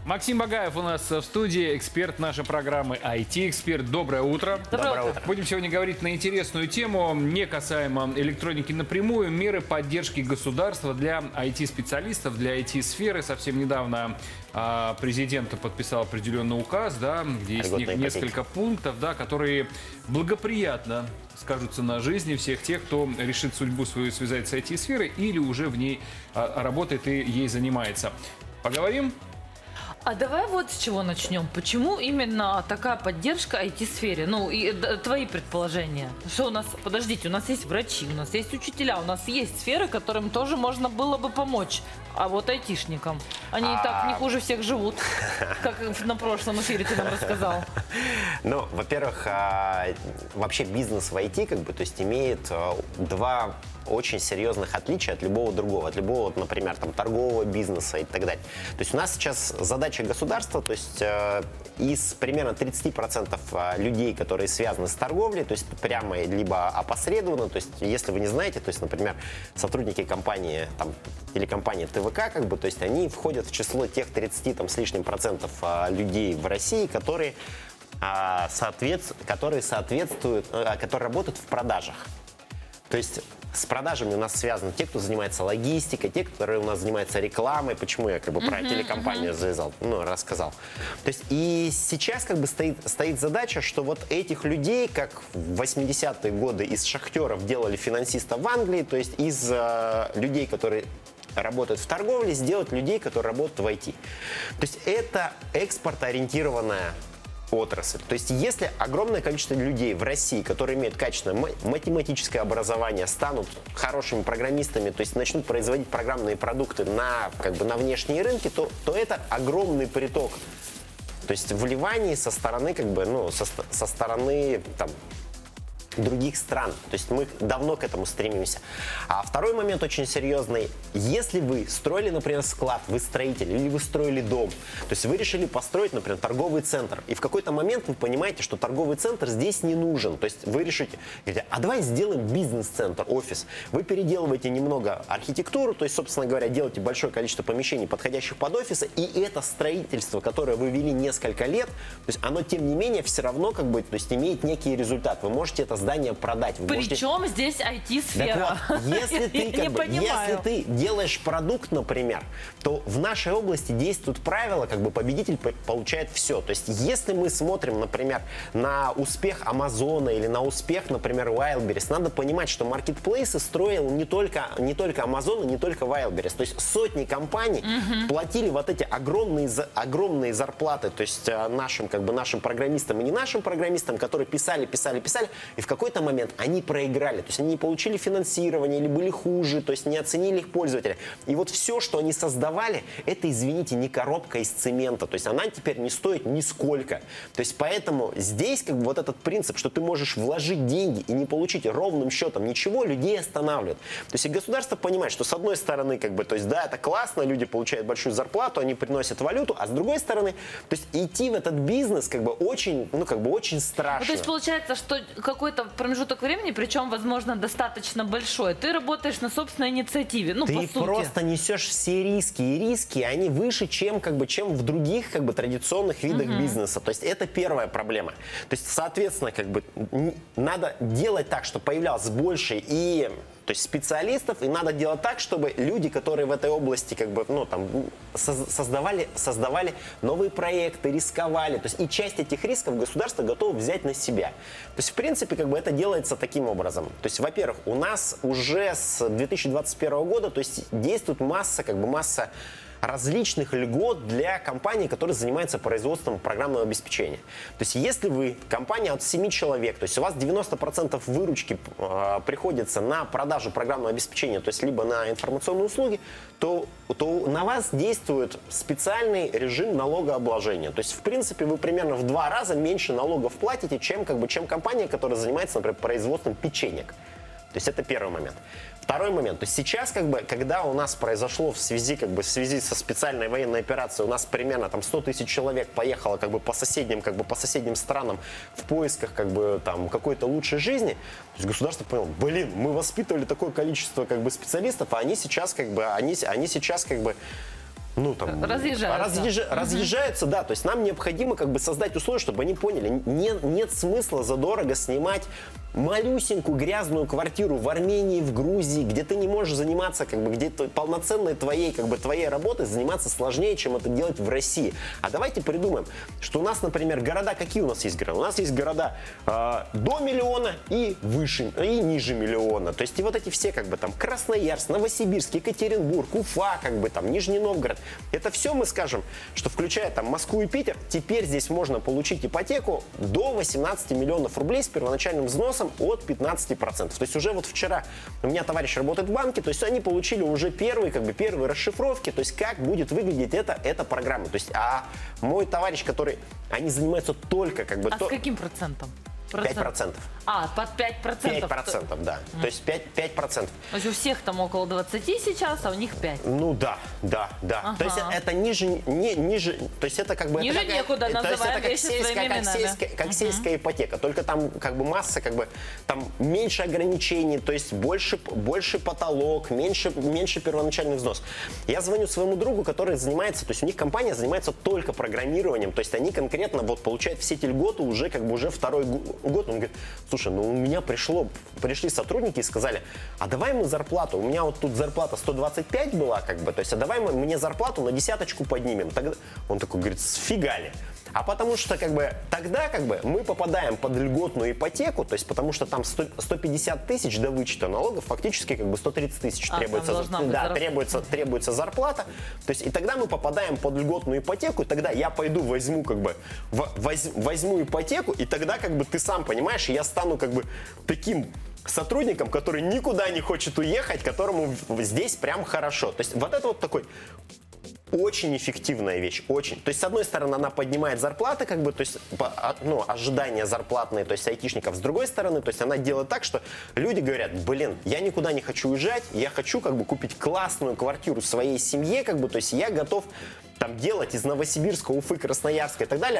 Максим Багаев у нас в студии, эксперт нашей программы IT-эксперт. Доброе утро. Доброе утро. Будем сегодня говорить на интересную тему, не касаемо электроники напрямую, меры поддержки государства для IT-специалистов, для IT-сферы. Совсем недавно президент подписал определенный указ, да, где есть несколько пунктов, да, которые благоприятно скажутся на жизни всех тех, кто решит судьбу свою связать с IT-сферой или уже в ней работает и ей занимается. Поговорим? А давай вот с чего начнем. Почему именно такая поддержка IT-сфере? Ну, и твои предположения. Что у нас, подождите, у нас есть врачи, у нас есть учителя, у нас есть сферы, которым тоже можно было бы помочь. А вот айтишникам, они и так не хуже всех живут, как на прошлом эфире ты нам рассказал. Ну, во-первых, вообще бизнес в IT, как бы, то есть имеет два очень серьезных отличия от любого другого, от любого, например, там, торгового бизнеса и так далее. То есть у нас сейчас задача государства, то есть из примерно 30% людей, которые связаны с торговлей, то есть прямо либо опосредованно, то есть если вы не знаете, то есть, например, сотрудники компании, там, телекомпании ТВК, как бы, то есть они входят в число тех 30 там, с лишним процентов людей в России, которые соответствуют, которые работают в продажах. То есть с продажами у нас связаны те, кто занимается логистикой, те, которые у нас занимаются рекламой. Почему я как бы про телекомпанию рассказал. То есть и сейчас как бы стоит задача, что вот этих людей, как в 80-е годы из шахтеров делали финансистов в Англии, то есть из людей, которые работают в торговле, сделать людей, которые работают в IT. То есть это экспортоориентированная отрасль. То есть если огромное количество людей в России, которые имеют качественное математическое образование, станут хорошими программистами, то есть начнут производить программные продукты на внешние рынки, то это огромный приток. То есть вливаний со стороны, со стороны там, других стран. То есть мы давно к этому стремимся. А второй момент очень серьезный. Если вы строили, например, склад, вы строитель, или вы строили дом, то есть вы решили построить, например, торговый центр, и в какой-то момент вы понимаете, что торговый центр здесь не нужен. То есть вы решите, а давай сделаем бизнес-центр, офис. Вы переделываете немного архитектуру, то есть, собственно говоря, делаете большое количество помещений, подходящих под офисы, и это строительство, которое вы вели несколько лет, то есть оно, тем не менее, все равно то есть, имеет некий результат. Вы можете это здание продать. Причем здесь IT-сфера? Вот, если ты делаешь продукт, например, то в нашей области действуют правила, победитель получает все. То есть если мы смотрим, например, на успех Амазона или на успех, например, Wildberries, надо понимать, что маркетплейсы строил не только Amazon и не только Wildberries. То есть сотни компаний платили вот эти огромные зарплаты, то есть нашим программистам и не нашим программистам, которые писали, и в какой-то момент они проиграли, то есть они не получили финансирование или были хуже, то есть не оценили их пользователя. И вот все, что они создавали, это, извините, не коробка из цемента, то есть она теперь не стоит нисколько. То есть поэтому здесь вот этот принцип, что ты можешь вложить деньги и не получить ровным счетом ничего, людей останавливает. То есть и государство понимает, что с одной стороны, то есть да, это классно, люди получают большую зарплату, они приносят валюту, а с другой стороны, то есть идти в этот бизнес очень, очень страшно. То есть получается, что какой-то промежуток времени, причем, возможно, достаточно большой, ты работаешь на собственной инициативе, по сути. Ты просто несешь все риски, и риски, они выше, чем в других, традиционных видах бизнеса. То есть это первая проблема. То есть, соответственно, надо делать так, чтобы появлялось больше то есть специалистов, и надо делать так, чтобы люди, которые в этой области создавали новые проекты, рисковали. То есть и часть этих рисков государство готово взять на себя. То есть в принципе это делается таким образом. То есть, во-первых, у нас уже с 2021 года то есть действует масса различных льгот для компаний, которые занимаются производством программного обеспечения. То есть если вы компания от 7 человек, то есть у вас 90% выручки приходится на продажу программного обеспечения, то есть либо на информационные услуги, то на вас действует специальный режим налогообложения. То есть в принципе вы примерно в 2 раза меньше налогов платите, чем компания, которая занимается, например, производством печенек. То есть это первый момент. Второй момент. То есть сейчас, когда у нас произошло в связи со специальной военной операцией, у нас примерно 100 тысяч человек поехало по соседним странам в поисках какой-то лучшей жизни, то есть государство поняло, мы воспитывали такое количество специалистов, а они сейчас ну, там, разъезжаются. Разъезжаются, да. То есть нам необходимо как бы создать условия, чтобы они поняли, нет смысла задорого снимать малюсенькую грязную квартиру в Армении, в Грузии, где ты не можешь заниматься, как бы, где полноценной твоей, как бы, твоей работой заниматься сложнее, чем это делать в России. А давайте придумаем, что у нас, например, города, какие у нас есть города? У нас есть города до миллиона и выше, и ниже миллиона. То есть и вот эти все, как бы, там, Красноярск, Новосибирск, Екатеринбург, Уфа, как бы, там, Нижний Новгород. Это все мы скажем, что включая там Москву и Питер, теперь здесь можно получить ипотеку до 18 миллионов рублей с первоначальным взносом от 15%. То есть уже вот вчера у меня товарищ работает в банке, то есть они получили уже первые расшифровки, то есть как будет выглядеть эта программа. То есть, а мой товарищ, который, они занимаются только как бы... А с каким процентом? 5%. А, под 5%? 5%, да. То есть 5%. То есть у всех там около 20 сейчас, а у них 5. Ну да. Ага. То есть это ниже, то есть это как бы... Ниже это некуда, называем вещи своими именами. Как сельская ипотека, только там как бы масса, как бы, там меньше ограничений, то есть больше потолок, меньше первоначальный взнос. Я звоню своему другу, который занимается, то есть у них компания занимается только программированием, то есть они конкретно вот получают все эти льготы уже как бы уже второй год. Он говорит, слушай, ну у меня пришли сотрудники и сказали, а давай мы зарплату, у меня вот тут зарплата 125 была, как бы, то есть, а давай мне зарплату на 10 поднимем. Тогда он такой говорит, сфига ли? А потому что как бы тогда как бы мы попадаем под льготную ипотеку, то есть потому что там 150 тысяч до вычета налогов, фактически как бы 130 тысяч требуется зарплата. То есть и тогда мы попадаем под льготную ипотеку, и тогда я пойду возьму как бы возьму ипотеку, и тогда как бы ты сам понимаешь, я стану как бы таким сотрудником, который никуда не хочет уехать, которому здесь прям хорошо. То есть вот это вот такой очень эффективная вещь, очень. То есть, с одной стороны, она поднимает зарплаты, как бы, то есть, ну, ожидания зарплатные, то есть, айтишников. С другой стороны, то есть, она делает так, что люди говорят, блин, я никуда не хочу уезжать, я хочу, как бы, купить классную квартиру своей семье, как бы, то есть, я готов там делать из Новосибирска, Уфы, Красноярска и так далее,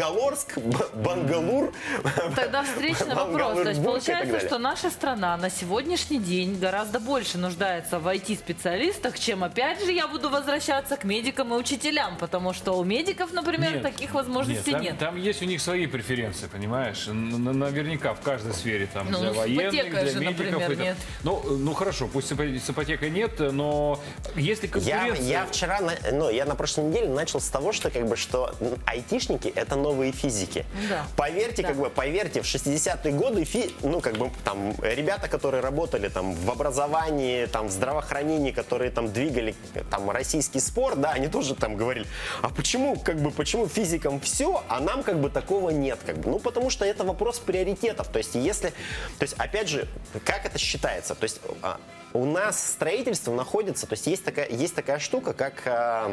Бангалур. Тогда встречный вопрос. То есть получается, что наша страна на сегодняшний день гораздо больше нуждается в IT-специалистах, чем, опять же, я буду возвращаться к медикам и учителям, потому что у медиков, например, таких возможностей нет. Там есть у них свои преференции, понимаешь? Наверняка в каждой сфере, там, для военных, для медиков. Например, ну хорошо, пусть с ипотекой нет, но если конкуренция... Я вчера, я на прошлой неделе начал с того, что как бы что айтишники это новые физики. Да. Поверьте, да. как бы поверьте, в 60-е годы ну как бы там ребята, которые работали там в образовании, там в здравоохранении, которые там двигали там российский спорт, да, они тоже там говорили, а почему почему физикам все, а нам как бы такого нет, как бы, ну потому что это вопрос приоритетов, то есть опять же, как это считается, то есть у нас строительство находится, то есть есть такая штука, как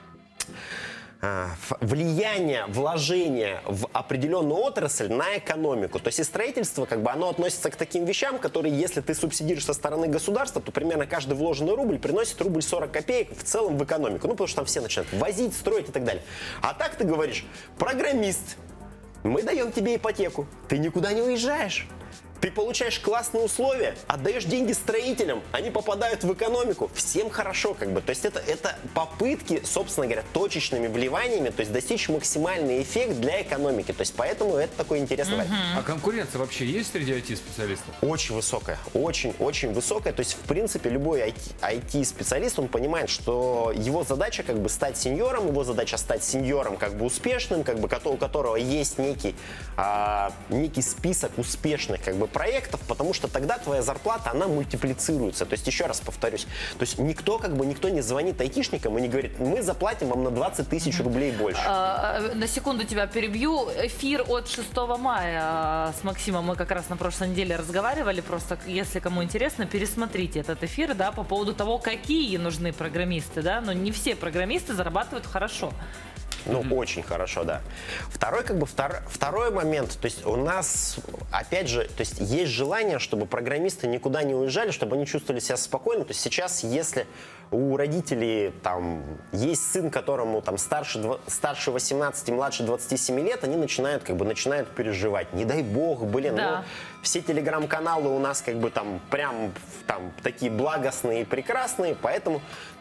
влияние, вложение в определенную отрасль на экономику. То есть и строительство, как бы, оно относится к таким вещам, которые, если ты субсидируешь со стороны государства, то примерно каждый вложенный рубль приносит рубль 40 копеек в целом в экономику. Ну, потому что там все начинают возить, строить и так далее. А так ты говоришь, программист, мы даем тебе ипотеку, ты никуда не уезжаешь. Ты получаешь классные условия, отдаешь деньги строителям, они попадают в экономику, всем хорошо, как бы. То есть это попытки, собственно говоря, точечными вливаниями, то есть достичь максимальный эффект для экономики. То есть поэтому это такой интересный вариант. А конкуренция вообще есть среди IT-специалистов? Очень высокая, очень высокая. То есть, в принципе, любой IT-специалист, он понимает, что его задача как бы стать сеньором, его задача стать сеньором как бы успешным, как бы у которого есть некий список успешных как бы проектов, потому что тогда твоя зарплата, она мультиплицируется. То есть, еще раз повторюсь, то есть никто не звонит айтишникам и не говорит, мы заплатим вам на 20 тысяч рублей больше. На секунду тебя перебью. Эфир от 6 мая с Максимом мы как раз на прошлой неделе разговаривали. Просто, если кому интересно, пересмотрите этот эфир, да, по поводу того, какие нужны программисты, да, но не все программисты зарабатывают хорошо. Ну, очень хорошо, да. Второй момент, то есть у нас, опять же, то есть желание, чтобы программисты никуда не уезжали, чтобы они чувствовали себя спокойно. То есть сейчас, если у родителей там есть сын, которому там старше 18, младше 27 лет, они начинают переживать. Не дай бог, блин, да. Все телеграм-каналы у нас как бы там прям там такие благостные и прекрасные, поэтому, то есть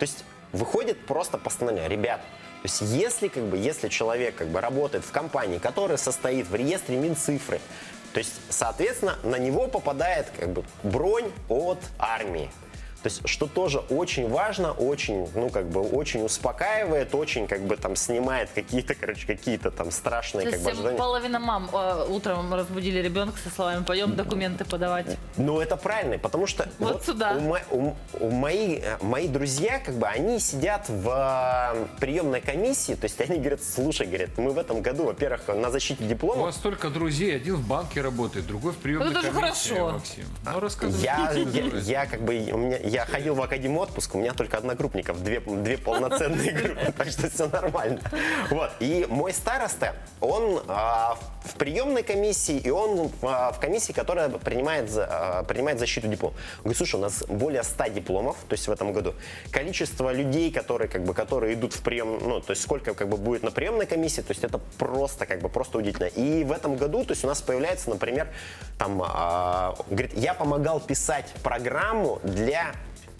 выходит просто постановление. Ребят, то есть если человек работает в компании, которая состоит в реестре Минцифры, то есть, соответственно, на него попадает бронь от армии. То есть, что тоже очень важно, очень, очень успокаивает, очень, там, снимает какие-то там страшные, То есть, ожидания. половина мам утром разбудили ребенка со словами «пойдем документы подавать». Ну, это правильно, потому что вот сюда. мои друзья, они сидят в приемной комиссии, то есть, они говорят, слушай, мы в этом году, во-первых, на защите У диплома. вас столько друзей, один в банке работает, другой в приемной Ну, это же комиссии, хорошо. Максим. Ну, рассказывай. Я ходил в академию отпуск, у меня только одногруппников, две полноценные группы, так что все нормально. Вот. И мой староста, он в приемной комиссии, и он в комиссии, которая принимает защиту диплома. Он говорит, слушай, у нас более 100 дипломов, то есть в этом году. Количество людей, которые идут в прием, то есть сколько будет на приемной комиссии, то есть это просто удивительно. И в этом году, то есть у нас появляется, например, говорит, я помогал писать программу для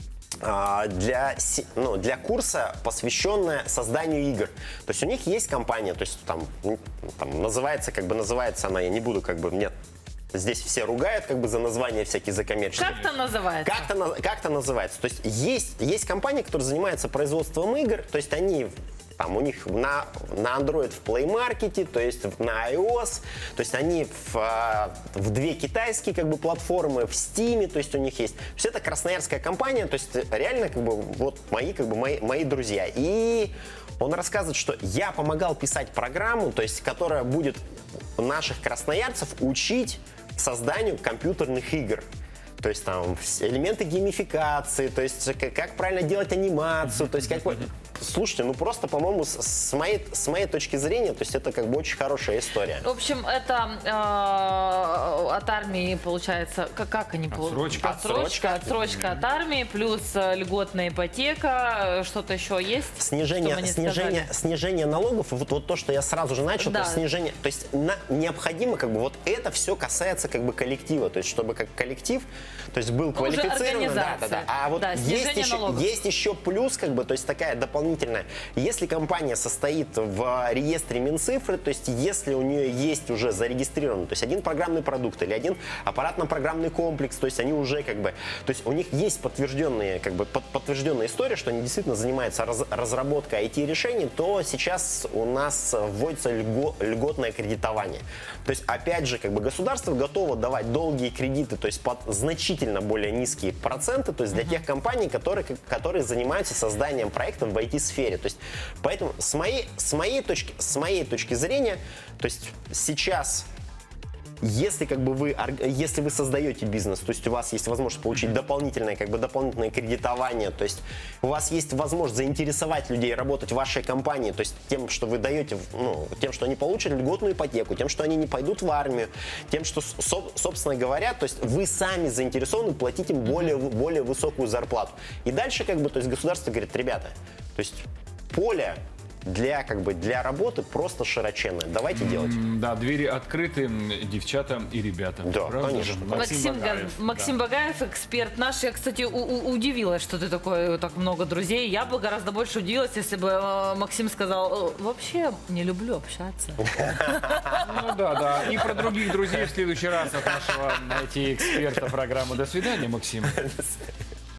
курса, посвященная созданию игр. То есть у них есть компания, то есть там называется она, я не буду, мне здесь все ругают за название всякие закоммерческие. Как-то называется. Как-то называется. То есть есть компания, которая занимается производством игр, то есть они у них на Android в Play Market, то есть на iOS, то есть они в две китайские платформы, в Steam, то есть у них есть. То есть это красноярская компания, то есть реально мои друзья. И он рассказывает, что я помогал писать программу, то есть которая будет наших красноярцев учить созданию компьютерных игр. То есть там элементы геймификации, то есть как правильно делать анимацию, то есть Слушайте, просто, по-моему, с моей точки зрения, то есть это очень хорошая история. В общем, это от армии получается, как они получают? Отсрочка от армии, плюс льготная ипотека, что-то еще есть? Снижение налогов, вот то, что я сразу же начал, да. То есть снижение, то есть необходимо, это все касается коллектива, то есть чтобы коллектив, то есть был квалифицирован. Да. А вот есть еще плюс, то есть такая дополнительная. Если компания состоит в реестре Минцифры, то есть если у нее есть уже зарегистрирован, то есть один программный продукт или один аппаратно-программный комплекс, то есть они уже то есть у них есть подтвержденная история, что они действительно занимаются разработкой IT-решений, то сейчас у нас вводится льготное кредитование. То есть опять же, государство готово давать долгие кредиты, то есть под значительно более низкие проценты, то есть для тех компаний, которые занимаются созданием проектов в IT-сфере. То есть, поэтому с моей точки зрения, то есть сейчас, если вы создаете бизнес, то есть у вас есть возможность получить дополнительное кредитование, то есть у вас есть возможность заинтересовать людей работать в вашей компании, то есть тем, что вы даете, тем, что они получат льготную ипотеку, тем, что они не пойдут в армию, тем, что, собственно говоря, то есть вы сами заинтересованы платить им более высокую зарплату. И дальше то есть государство говорит, ребята, то есть поле для работы просто широченная. Давайте делать. Да, двери открыты, девчата и ребята. Да, правда? конечно. Максим Багаев, эксперт наш. Я, кстати, удивилась, что ты так много друзей. Я бы гораздо больше удивилась, если бы Максим сказал, вообще не люблю общаться. Ну да. И про других друзей в следующий раз от нашего IT-эксперта программы. До свидания, Максим.